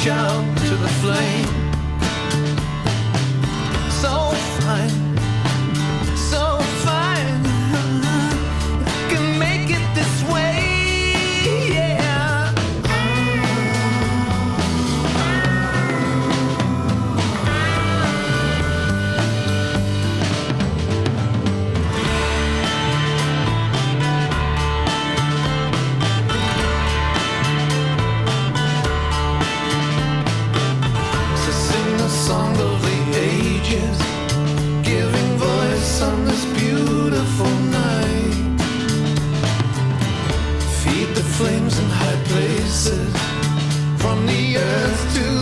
reach out to the flame. So fine, so fine, can make it this way, yeah. So sing a song of the ages, giving voice on this beautiful night. Feed the flames in high places, from the earth to